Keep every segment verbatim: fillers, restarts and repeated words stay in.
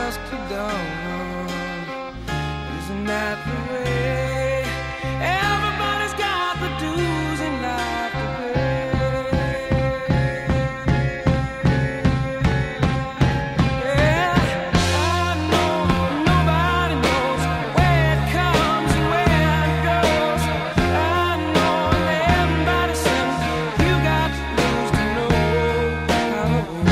dusk to dawn. Isn't that the way? Everybody's got the dues in life to pay. Yeah, I know nobody knows where it comes and where it goes. I know that everybody says you got to lose to know how to hold.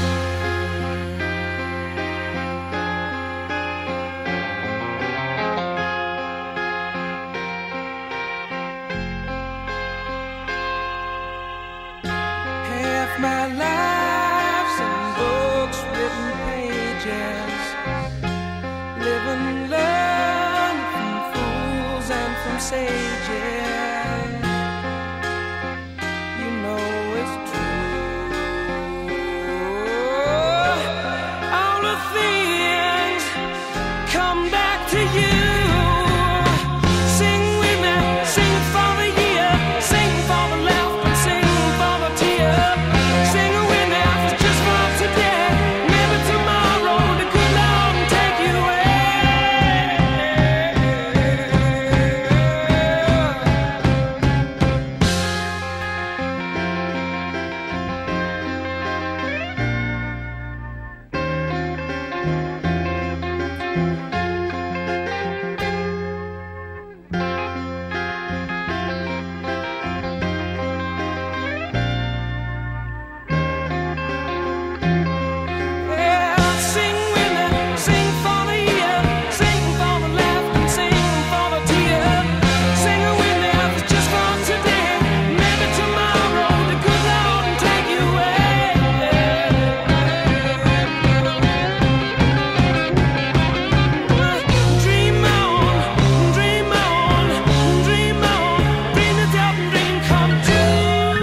Half my life's in books, written pages. Live and learn from fools and from sages. You know it's true. All the things come back to you. Sing with me, sing for the year, sing for the laugh and sing for the tear. Sing with me, it's just for today. Maybe tomorrow the good Lord will take you away. Yeah, sing with me, sing for the year, sing for the laugh and sing for the tear. Sing with me, it's just for today. Maybe tomorrow the good Lord will take you away. Dream on, dream on, dream on, dream it out and dream come true.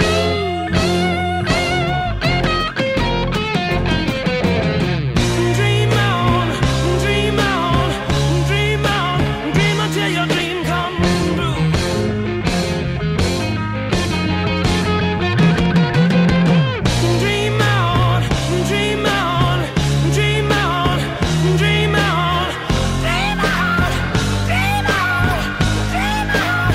Dream on, dream on, dream on, dream until your dream come true. Dream on, dream on, dream on, dream on, dream on, dream on, dream on.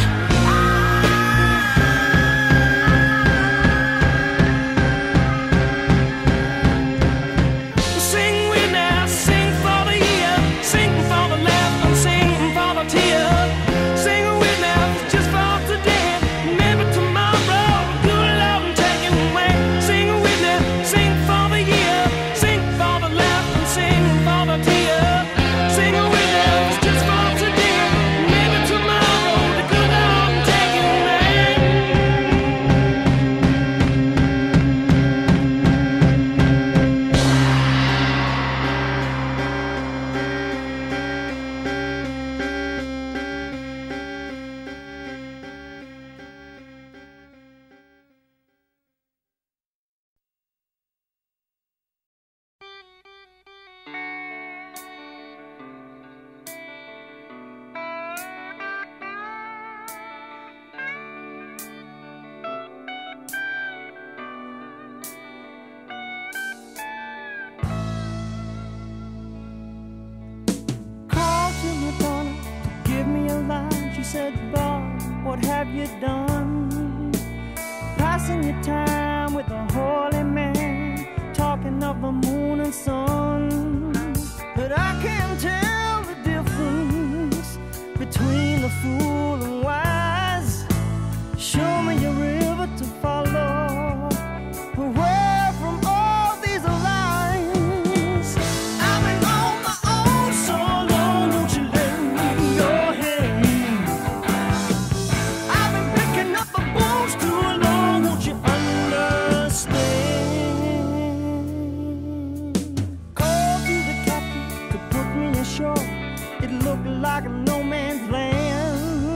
Sing with me, sing for the year, sing for the laugh and sing for the tear. Sing with me, it's just for today. Maybe tomorrow, good Lord will take you away. Sing with me, sing for the year, sing for the laugh and sing for the tear. Sing with me, it's just for today. Maybe tomorrow, the good Lord will take you away. Called to Madonna to give me a line. She said, Bob, what have you done? Passing your time with a holy man, talking of the moon and sun. But I can't tell the difference between the fool and wise. Show me a river to follow, away from all these lies. I've been on my own so long, won't you lend me your hand? I've been picking up the bones too long, won't you understand? Called to the captain to put me ashore. It looked like a no man's land.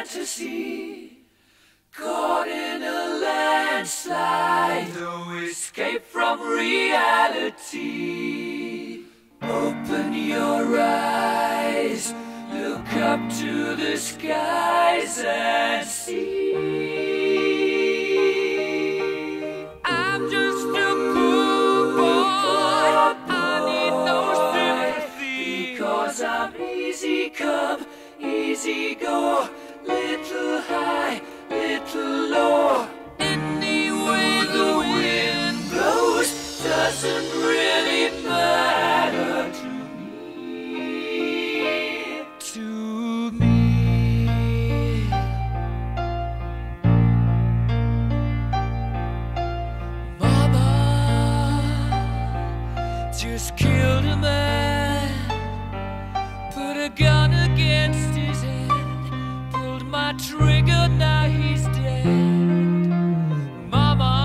fantasy, caught in a landslide, no escape from reality. Open your eyes, look up to the skies and see. I'm just a poor boy, I need no sympathy, because I'm easy come, easy go, little high, little low. Any way the wind blows doesn't really matter to me, to me. Mama just killed a man, put a gun against his head, pulled my trigger, now he's dead. Mama,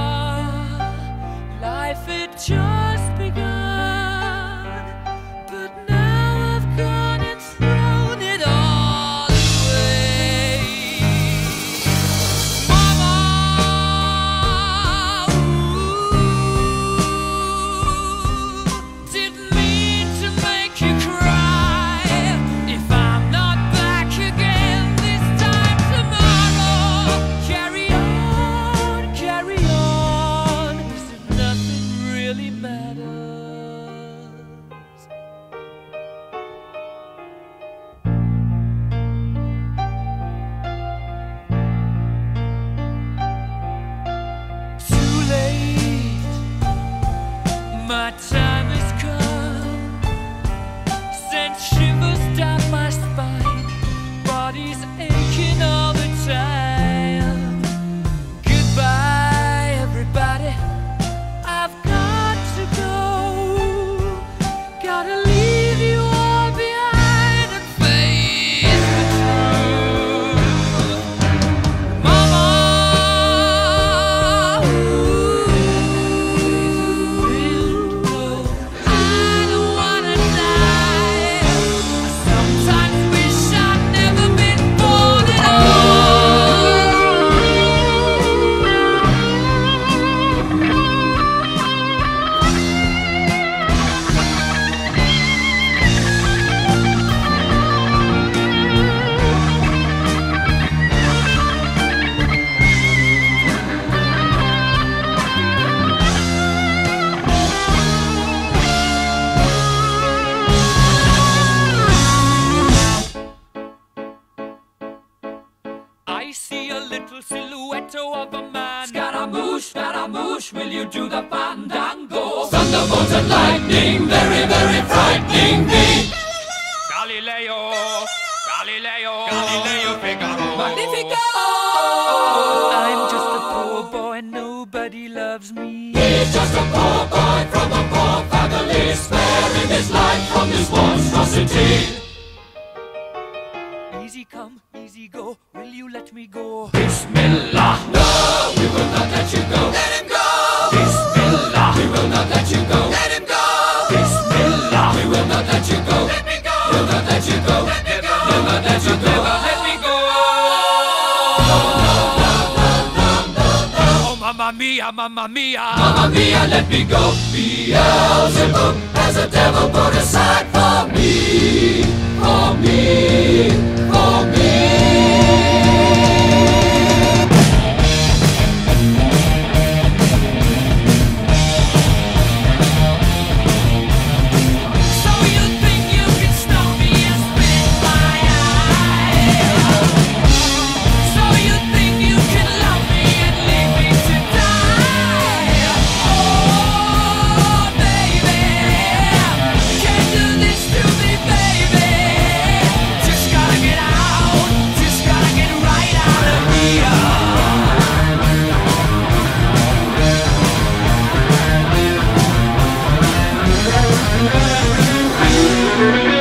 life had just begun, but now I've gone and thrown it all away. Mama, ooh, didn't mean to make you cry. If I'm not back again this time tomorrow, carry on, carry on, as if nothing really matters. Too late, my time has come, sent shivers down my spine, body's aching all the time. Goodbye, everybody, I've got to go, gotta leave you all behind and face the truth. Mama, ooh, I don't wanna die. I sometimes wish I'd never been born at I see a little silhouette of a man. Scaramouche, Scaramouche, will you do the fandango? Thunderbolt and lightning, very, very frightening me. Galileo, Galileo, Galileo Figaro. Magnifico! I'm just a poor boy, nobody loves me. He's just a poor boy from a poor family, sparing his life from this monstrosity. Easy come, easy go, will you let me go? Bismillah, no, we will not let you go. Let him go! Bismillah, we will not let you go. Let him go! Bismillah, we will not let you go. Let me go! We'll not let you go. Let me go! We'll not let you go. Let me go! No, no, no, no, no, no, no. Oh, mamma mia, mamma mia. Mamma mia, let me go. Beelzebub has a devil put aside for me, for me, for me. So you think you can stop me and spit in my eye? So you think you can love me and leave me to die? Oh, baby, can't do this to me, baby. Just gotta get out, just gotta get right out of here.